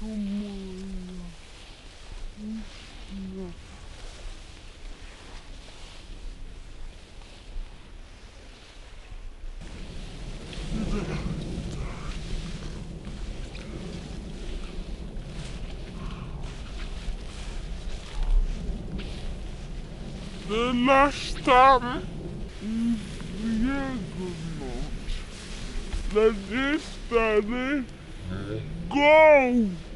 Ty masz tam jego noc. Let's start it. Go!